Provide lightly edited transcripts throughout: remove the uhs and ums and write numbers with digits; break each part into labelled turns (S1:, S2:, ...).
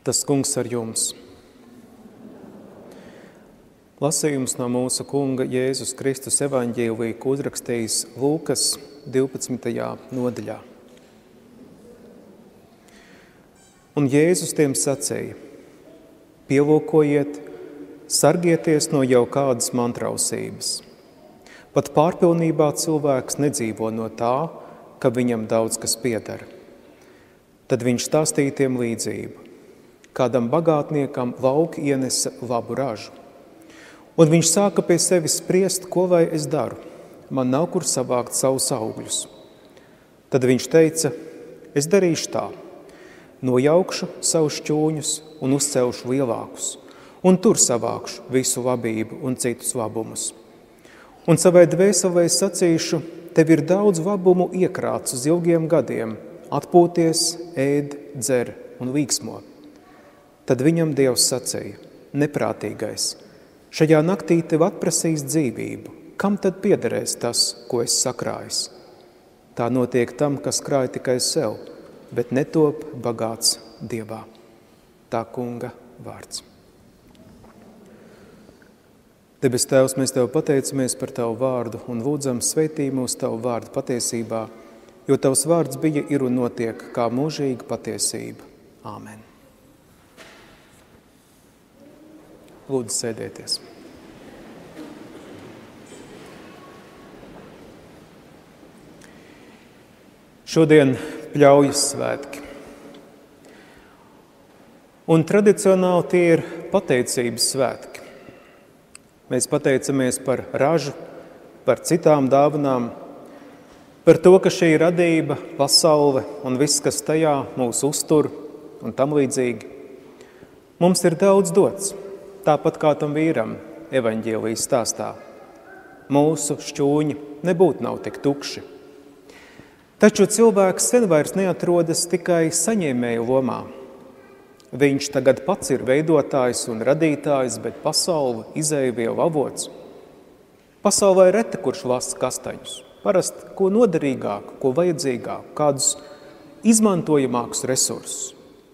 S1: Tas kungs ar jums. Lasījums no mūsu kunga Jēzus Kristus evaņģēlija, ko uzrakstījis Lūkas 12. nodaļā. Un Jēzus tiem sacīja: pielūkojiet, sargieties no jau kādas mantrausības. Pat pārpilnībā cilvēks nedzīvo no tā, ka viņam daudz kas pieder. Tad viņš stāstīja tiem līdzību. Kādam bagātniekam lauki ienesa labu ražu. Un viņš sāka pie sevis spriest, ko lai es daru. Man nav kur savākt savus augļus. Tad viņš teica: es darīšu tā. Nojaukšu savus šķūņus un uzcelšu lielākus. Un tur savākšu visu labību un citus labumus. Un savai dvēselē sacīšu: tev ir daudz labumu iekrāts uz ilgiem gadiem. Atpūties, ēd, dzer un līksmo. Tad viņam Dievs sacīja: neprātīgais, šajā naktī tev atprasīs dzīvību. Kam tad piederēs tas, ko es sakrājis? Tā notiek tam, kas krāj tikai sev, bet netop bagāts Dievā. Tā kunga vārds. Debes Tēvs, mēs Tev pateicamies par Tavu vārdu un lūdzam svētī mūs Tavu vārdu patiesībā, jo Tavs vārds bija, ir un notiek kā mūžīga patiesība. Āmen. Lūdzu, sēdieties. Šodien Pļaujas svētki. Un tradicionāli tie ir pateicības svētki. Mēs pateicamies par ražu, par citām dāvanām, par to, ka šī radība, pasaule un viss, kas tajā mūs uztur un tam līdzīgi. Mums ir daudz dots. Tāpat kā tam vīram evaņģēlijas stāstā. Mūsu šķūņi nebūtu nav tik tukši. Taču cilvēks sen vairs neatrodas tikai saņēmēju lomā. Viņš tagad pats ir veidotājs un radītājs, bet pasaule izēvielu avots. Pasaulē reti kurš lasa kastaņus. Parasti ko noderīgāku, ko vajadzīgāku, kādus izmantojamākus resursus.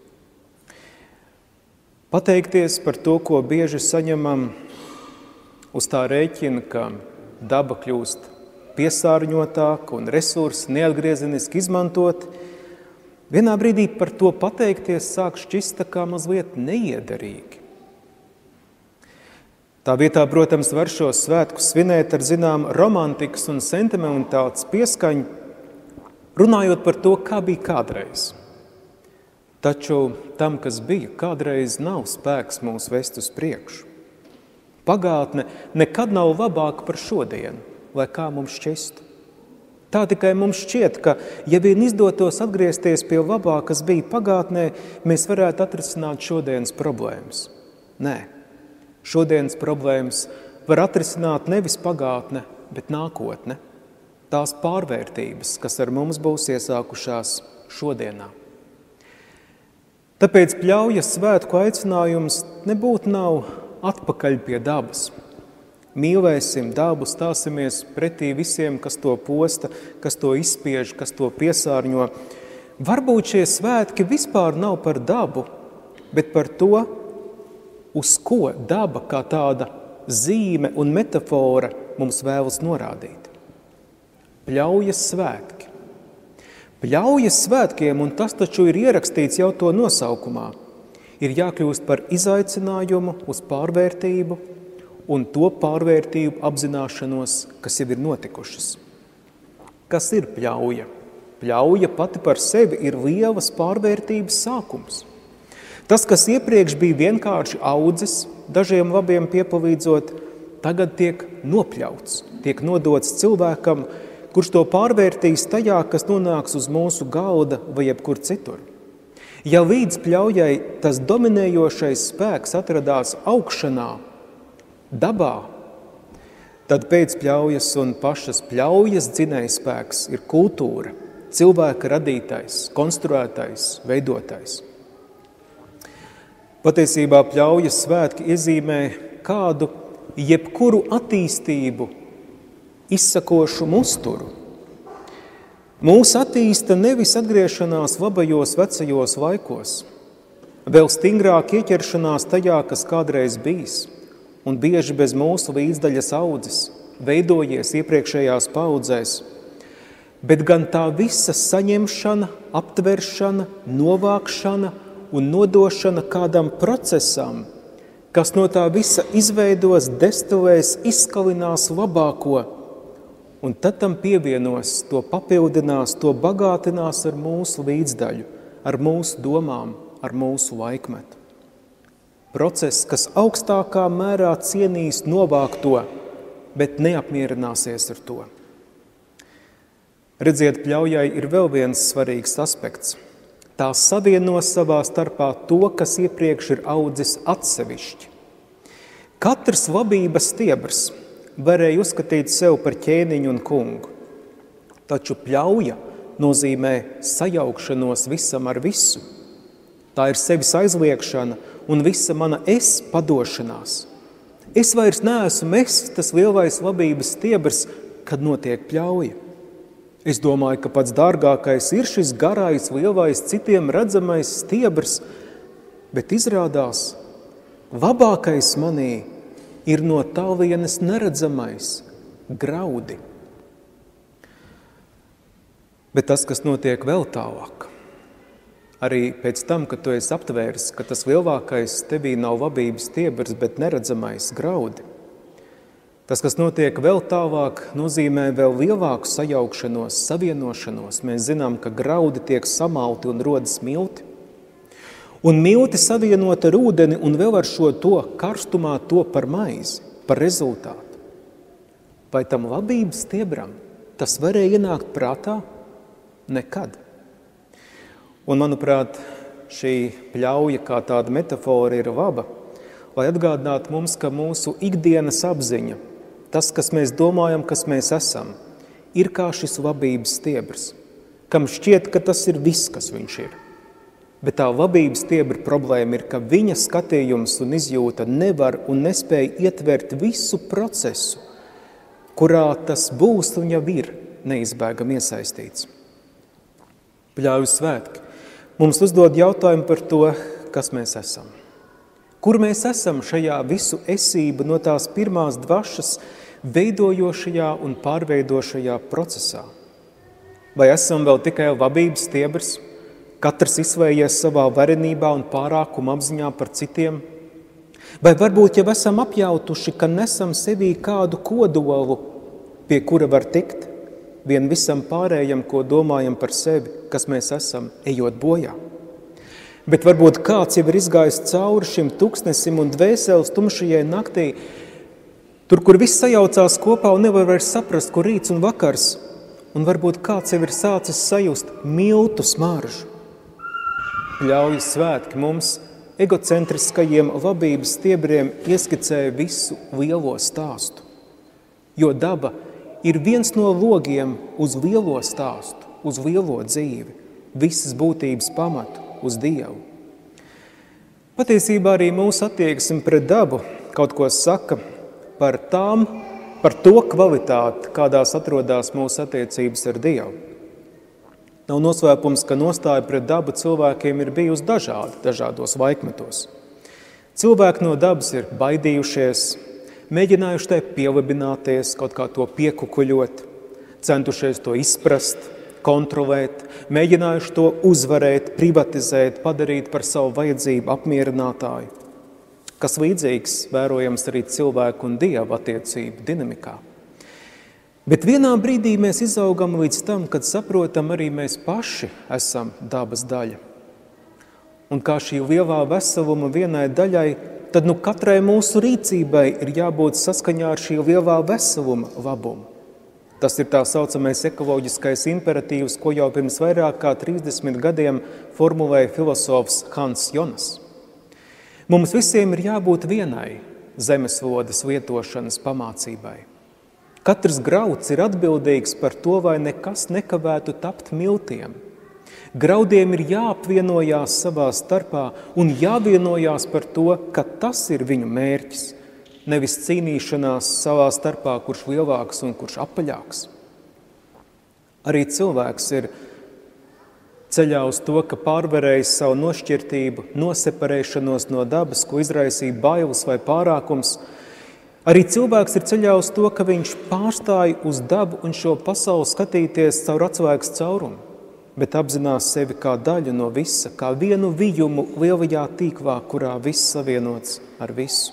S1: Pateikties par to, ko bieži saņemam uz tā rēķina, ka daba kļūst piesārņotāka un resursi neatgriezeniski izmantot, vienā brīdī par to pateikties sāk šķist tā kā mazliet neiederīgi. Tā vietā, protams, var šos svētkus svinēt ar zinām romantikas un sentimentāls pieskaņu, runājot par to, kā bija kādreiz. Taču tam, kas bija, kādreiz nav spēks mūs vest uz priekšu. Pagātne nekad nav labāka par šodienu, lai kā mums šķistu. Tā tikai mums šķiet, ka, ja vien izdotos atgriezties pie labā, kas bija pagātnē, mēs varētu atrisināt šodienas problēmas. Nē, šodienas problēmas var atrisināt nevis pagātne, bet nākotne. Tās pārvērtības, kas ar mums būs iesākušās šodienā. Tāpēc Pļaujas svētku aicinājums nebūtu nav atpakaļ pie dabas. Mīlēsim dabu, stāsimies pretī visiem, kas to posta, kas to izspiež, kas to piesārņo. Varbūt šie svētki vispār nav par dabu, bet par to, uz ko daba kā tāda zīme un metafora mums vēlas norādīt. Pļaujas svētki. Pļaujas svētkiem, un tas taču ir ierakstīts jau to nosaukumā, ir jākļūst par izaicinājumu uz pārvērtību un to pārvērtību apzināšanos, kas jau ir notikušas. Kas ir pļauja? Pļauja pati par sevi ir lielas pārvērtības sākums. Tas, kas iepriekš bija vienkārši audzis, dažiem labiem piepalīdzot, tagad tiek nopļauts, tiek nodots cilvēkam, kurš to pārvērtīs tajā, kas nonāks uz mūsu galda vai jebkur citur. Ja līdz pļaujai tas dominējošais spēks atradās augšanā, dabā, tad pēc pļaujas un pašas pļaujas dzinējspēks ir kultūra, cilvēka radītais, konstruētais, veidotais. Patiesībā Pļaujas svētki iezīmē kādu jebkuru attīstību izsakošu musturu. Mūs attīsta nevis atgriešanās labajos vecajos laikos, vēl stingrāk ieķeršanās tajā, kas kādreiz bijis, un bieži bez mūsu līdzdaļas audzis, veidojies iepriekšējās paudzēs, bet gan tā visa saņemšana, aptveršana, novākšana un nodošana kādam procesam, kas no tā visa izveidos, destilēs, izskalinās labāko, un tad tam pievienos, to papildinās, to bagātinās ar mūsu līdzdaļu, ar mūsu domām, ar mūsu laikmetu. Process, kas augstākā mērā cienīs novākto, bet neapmierināsies ar to. Redziet, pļaujai ir vēl viens svarīgs aspekts. Tā savieno savā starpā to, kas iepriekš ir audzis atsevišķi. Katrs labības stiebrs varēja uzskatīt sev par ķēniņu un kungu, taču pļauja nozīmē sajaukšanos visam ar visu. Tā ir sevis aizliekšana un visa mana es padošanās. Es vairs neesmu tas lielais labības stiebrs, kad notiek pļauja. Es domāju, ka pats dārgākais ir šis garais, lielais, citiem redzamais stiebrs, bet izrādās, labākais manī ir no tālienes neredzamais graudi. Bet tas, kas notiek vēl tālāk, arī pēc tam, kad tu esi aptvēris, ka tas lielākais tevī nav labības stiebrs, bet neredzamais graudi, tas, kas notiek vēl tālāk, nozīmē vēl lielāku sajaukšanos, savienošanos. Mēs zinām, ka graudi tiek samalti un rodas milti. Un milti savienot ar ūdeni un vēl ar šo to karstumā to par maizi, par rezultātu. Vai tam labības stiebram tas varēja ienākt prātā? Nekad. Un, manuprāt, šī pļauja kā tāda metafora ir laba, lai atgādinātu mums, ka mūsu ikdienas apziņa, tas, kas mēs domājam, kas mēs esam, ir kā šis labības stiebrs, kam šķiet, ka tas ir viss, kas viņš ir. Bet tā labības stiebra problēma ir, ka viņa skatījums un izjūta nevar un nespēja ietvert visu procesu, kurā tas būs un jau ir neizbēgami iesaistīts. Pļauju svētki mums uzdod jautājumu par to, kas mēs esam. Kur mēs esam šajā visu esību no tās pirmās dvašas veidojošajā un pārveidošajā procesā? Vai esam vēl tikai labības stiebrs, katrs izvējies savā varenībā un pārākuma apziņā par citiem? Vai varbūt jau esam apjautuši, ka nesam sevī kādu kodolu, pie kura var tikt, vien visam pārējam, ko domājam par sevi, kas mēs esam, ejot bojā? Bet varbūt kāds jau ir izgājis cauri šim tuksnesim un dvēseles tumšajai naktī, tur, kur viss sajaucās kopā un nevar vairs saprast, kur rīts un vakars, un varbūt kāds jau ir sācis sajust miltu smaržu. Pļauju svētki mums, egocentriskajiem labības stiebriem, ieskicēja visu lielo stāstu, jo daba ir viens no logiem uz lielo stāstu, uz lielo dzīvi, visas būtības pamatu, uz Dievu. Patiesībā arī mūsu attieksme pret dabu kaut ko saka par to kvalitāti, kādās atrodas mūsu attiecības ar Dievu. Nav noslēpums, ka nostāja pret dabu cilvēkiem ir bijusi dažādos laikmetos. Cilvēki no dabas ir baidījušies, mēģinājuši tai pielabināties, kaut kā to piekukuļot, centušies to izprast, kontrolēt, mēģinājuši to uzvarēt, privatizēt, padarīt par savu vajadzību apmierinātāju, kas līdzīgs vērojams arī cilvēku un Dieva attiecību dinamikā. Bet vienā brīdī mēs izaugam līdz tam, kad saprotam arī mēs paši esam dabas daļa. Un kā šī lielā veseluma vienai daļai, tad katrai mūsu rīcībai ir jābūt saskaņā ar šī lielā veseluma labumu. Tas ir tā saucamais ekoloģiskais imperatīvs, ko jau pirms vairāk kā 30 gadiem formulēja filosofs Hans Jonas. Mums visiem ir jābūt vienai zemeslodes lietošanas pamācībai. Katrs grauds ir atbildīgs par to, vai nekas nekavētu tapt miltiem. Graudiem ir jāapvienojās savā starpā un jāvienojās par to, ka tas ir viņu mērķis, nevis cīnīšanās savā starpā, kurš lielāks un kurš apaļāks. Arī cilvēks ir ceļā uz to, ka pārvarējis savu nošķirtību, noseparēšanos no dabas, ko izraisīja bailes vai pārākums, arī cilvēks ir ceļā uz to, ka viņš pārstāja uz dabu un šo pasauli skatīties caur atsvēgas caurumu, bet apzinās sevi kā daļu no visa, kā vienu vijumu lielajā tīklā, kurā viss savienots ar visu.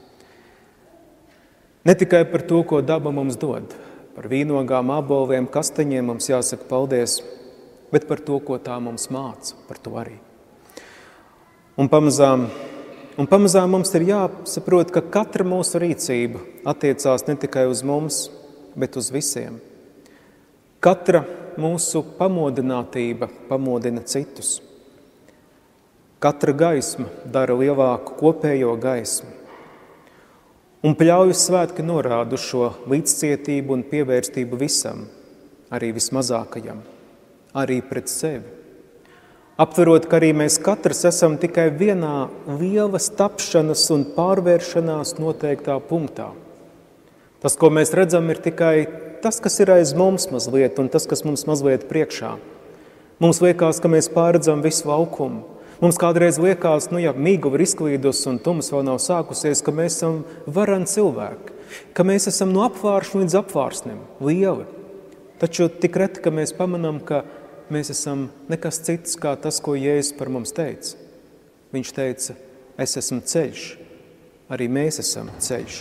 S1: Ne tikai par to, ko daba mums dod, par vīnogām, āboliem, kastaņiem mums jāsaka paldies, bet par to, ko tā mums māca, par to arī. Un pamazām mums ir jāsaprot, ka katra mūsu rīcība attiecās ne tikai uz mums, bet uz visiem. Katra mūsu pamodinātība pamodina citus. Katra gaisma dara lielāku kopējo gaismu. Un pļauju svētki norāda uz šo līdzcietību un pievērstību visam, arī vismazākajam, arī pret sevi. Aptverot, ka arī mēs katrs esam tikai vienā lielas tapšanas un pārvēršanās noteiktā punktā. Tas, ko mēs redzam, ir tikai tas, kas ir aiz mums mazliet un tas, kas mums mazliet priekšā. Mums liekas, ka mēs pārredzam visu laukumu. Mums kādreiz liekas, mīguva ir izklīdus un tums vēl nav sākusies, ka mēs esam varani cilvēki, ka mēs esam no apvāršņa līdz apvārsnim, lieli. Taču tik reti, ka mēs pamanām, ka mēs esam nekas cits kā tas, ko Jēzus par mums teica. Viņš teica, es esmu ceļš, arī mēs esam ceļš.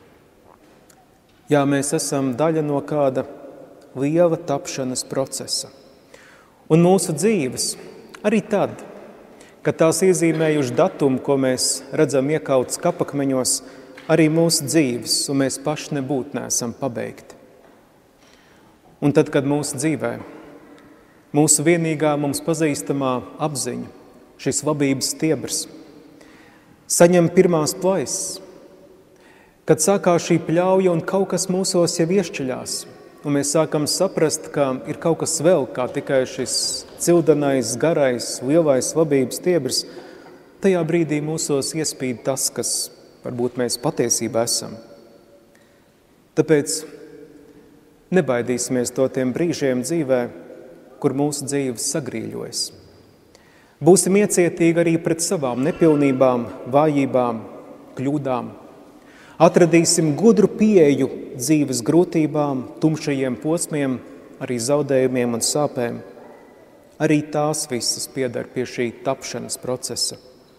S1: Jā, mēs esam daļa no kāda liela tapšanas procesa. Un mūsu dzīves, arī tad, kad tās iezīmējuši datumu, ko mēs redzam iekauts kapakmeņos, arī mūsu dzīves, un mēs paši nebūt neesam pabeigti. Un tad, kad mūsu dzīvē, mūsu vienīgā mums pazīstamā apziņa, šis labības stiebrs, saņem pirmās plaisas, kad sākās šī pļauja un kaut kas mūsos jau iešķiļās, un mēs sākam saprast, ka ir kaut kas vēl, kā tikai šis cildenais, garais, lielais labības stiebrs, tajā brīdī mūsos iespīd tas, kas varbūt mēs patiesībā esam. Tāpēc nebaidīsimies to tiem brīžiem dzīvē, kur mūsu dzīves sagrīļojas. Būsim iecietīgi arī pret savām nepilnībām, vājībām, kļūdām. Atradīsim gudru pieeju dzīves grūtībām, tumšajiem posmiem, arī zaudējumiem un sāpēm. Arī tās visas piedar pie šī tapšanas procesa.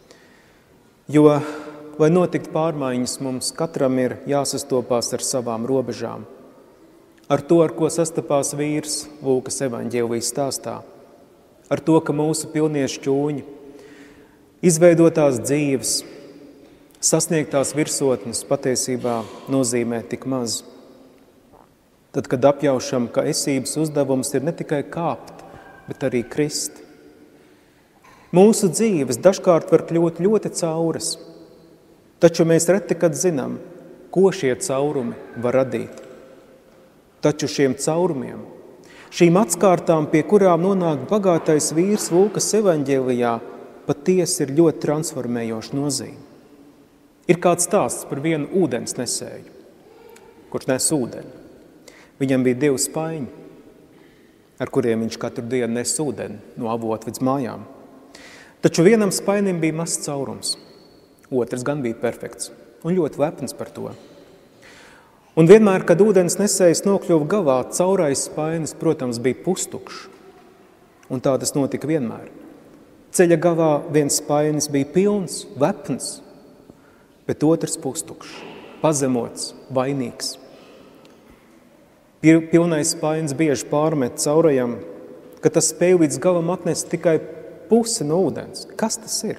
S1: Jo, lai notikt pārmaiņas, mums katram ir jāsastopās ar savām robežām. Ar to, ar ko sastapās vīrs Lūkas evaņģēlijas stāstā. Ar to, ka mūsu pilnie šķūņi, izveidotās dzīves, sasniegtās virsotnes patiesībā nozīmē tik maz. Tad, kad apjaušam, ka esības uzdevums ir ne tikai kāpt, bet arī krist. Mūsu dzīves dažkārt var kļūt ļoti cauras, taču mēs reti kad zinām, ko šie caurumi var radīt. Taču šiem caurumiem, šīm atskārtām, pie kurām nonāk bagātais vīrs Lūkas evaņģēlijā, patiesi ir ļoti transformējoša nozīme. Ir kāds stāsts par vienu ūdensnesēju, kurš nes ūdeni. Viņam bija 2 spaiņi, ar kuriem viņš katru dienu nes ūdeni no avota līdz mājām. Taču vienam spainim bija mazs caurums, otrs gan bija perfekts un ļoti lepns par to. Un vienmēr, kad ūdens nesējs nokļuva galā, caurais spainis, protams, bija pustukšs. Un tā tas notika vienmēr. Ceļa galā viens spainis bija pilns, lepns, bet otrs pustukšs, pazemots, vainīgs. Pilnais spainis bieži pārmet caurajam, ka tas spēj līdz galam atnest tikai pusi no ūdens. Kas tas ir?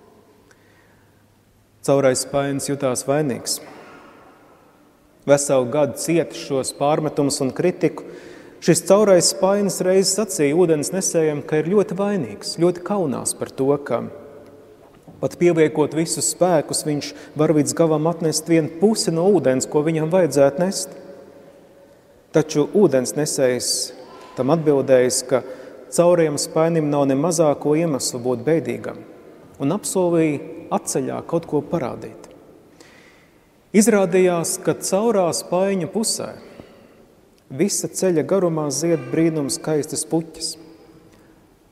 S1: Caurais spainis jutās vainīgs. Veselu gadu cieta šos pārmetumus un kritiku. Šis caurais spainis reiz sacīja ūdens nesējam, ka ir ļoti vainīgs, ļoti kaunās par to, ka pat pieliekot visus spēkus, viņš var līdz galam atnest vienu pusi no ūdens, ko viņam vajadzētu nest. Taču ūdens nesējs tam atbildējis, ka caurajam spainim nav ne mazāko iemeslu būt beidīgam, un apsolīja atceļā kaut ko parādīt. Izrādījās, ka caurā spaiņa pusē visa ceļa garumā zied brīnums skaistas puķis.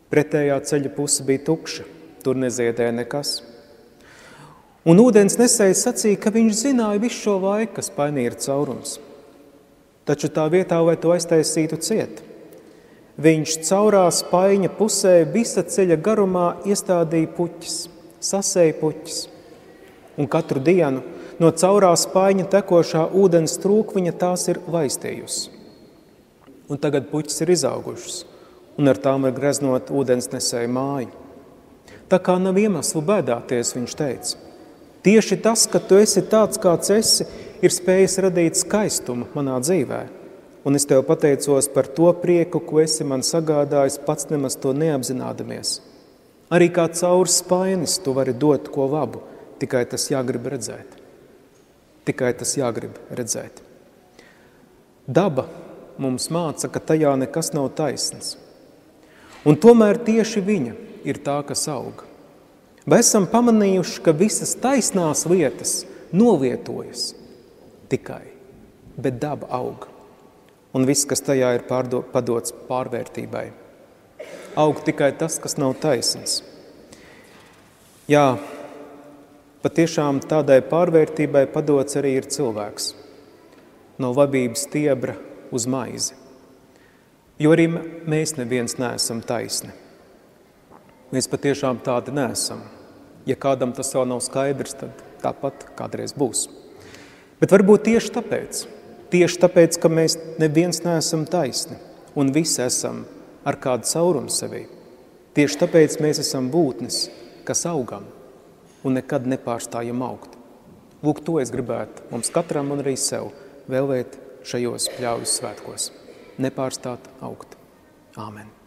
S1: Pretējā ceļa puse bija tukša, tur neziedēja nekas. Un ūdens nesējs sacīja, ka viņš zināja visu šo laiku, kas painī ir caurums. Taču tā vietā, lai to aiztaisītu ciet, viņš caurā spaiņa pusē visa ceļa garumā iestādīja puķis, sasēja puķis. Un katru dienu no caurā spaiņa tekošā ūdens trūkviņa tās ir laistījusi. Un tagad puķis ir izaugušas, un ar tām var greznot ūdensnesēju māju. Tā kā nav iemeslu bēdāties, viņš teica. Tieši tas, ka tu esi tāds, kāds esi, ir spējis radīt skaistumu manā dzīvē. Un es tev pateicos par to prieku, ko esi man sagādājis, pats nemaz to neapzinādamies. Arī kā caur spainis tu vari dot ko labu, tikai tas jāgrib redzēt. Tikai tas jāgrib redzēt. Daba mums māca, ka tajā nekas nav taisns. Un tomēr tieši viņa ir tā, kas auga. Vai esam pamanījuši, ka visas taisnās lietas novietojas tikai, bet daba auga. Un viss, kas tajā ir padots pārvērtībai. Aug tikai tas, kas nav taisns. Jā, patiešām tādai pārvērtībai padots arī ir cilvēks. No labības stiebra uz maizi. Jo arī mēs neviens neesam taisni. Mēs patiešām tādi neesam. Ja kādam tas vēl nav skaidrs, tad tāpat kādreiz būs. Bet varbūt tieši tāpēc, ka mēs neviens neesam taisni un visi esam ar kādu caurumu sevī. Tieši tāpēc mēs esam būtnes, kas augam un nekad nepārstājam augt. Lūk, to es gribētu mums katram un arī sev vēlēt šajos Pļaujas svētkos. Nepārstāt augt. Āmen.